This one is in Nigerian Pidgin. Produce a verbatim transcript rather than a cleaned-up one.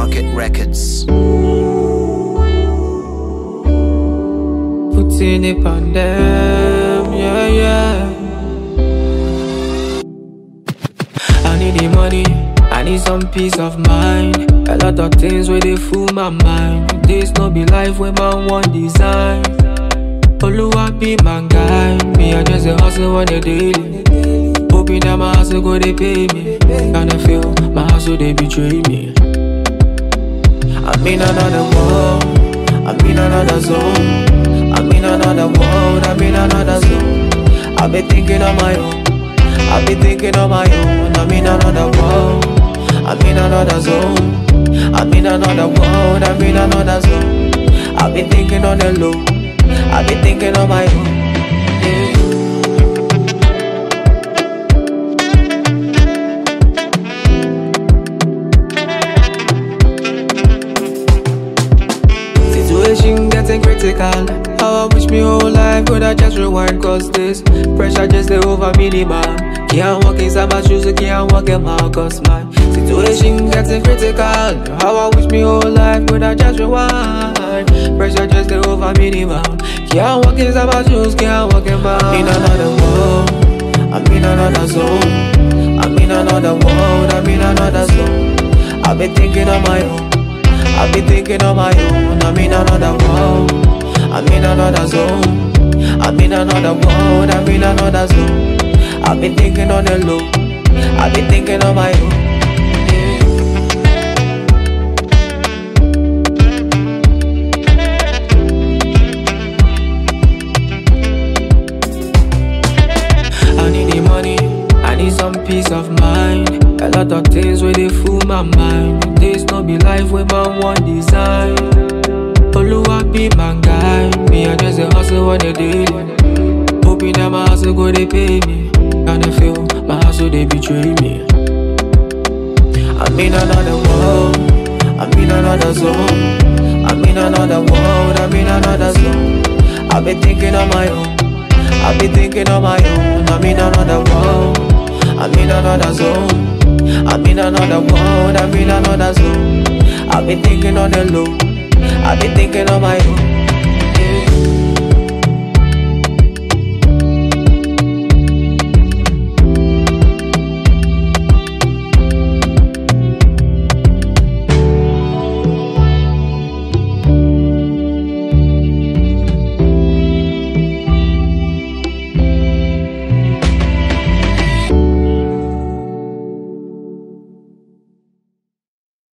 Market Records. Putting it on them, yeah, yeah. I need the money, I need some peace of mind. A lot of things where they fool my mind. This no be life when man want design. Oluwa be my guide. Me, I just a hustle on the daily. Hoping that my hustle go they pay me. And I feel my hustle they betray me. I'm in another world, I'm in another zone. I'm in another world, I'm in another zone. I've been thinking on my own, I've been thinking on my own. I'm in another world, I'm in another zone. I'm in another world, I'm in another zone. I've been thinking on the low, I've been thinking on my own. Yeah. Situation getting critical. How I wish me whole life could I just rewind. Cause this pressure just stay over me, the man. Can't walk inside my shoes, I can't walk in my cause my situation getting critical. How I wish me whole life could I just rewind. Pressure just stay over me, the man. Can't walk inside my shoes, can't walk in my I'm in another world, I'm in another zone. I'm in another world, I'm in another zone. I've been thinking on my own, I've been thinking on my own. I'm in another world, I'm in another zone. I'm in another world, I'm in another zone. I've been thinking on the low, I've been thinking on my own. I need the money, I need some peace of mind. A lot of things where they fool my mind. This no be life where man want design. Oluwa be my guide. Me, I just a hustle on the daily. Hoping that my hustle go they pay me. And I feel my hustle they betray me. I'm in another world, I'm in another zone. I'm in another world, I'm in another zone. I've been thinking on my own, I've been thinking on my own. I'm in another world, I'm in another zone. I'm in another world, I'm in another zone. I've been thinking on the low, I've been thinking on my own.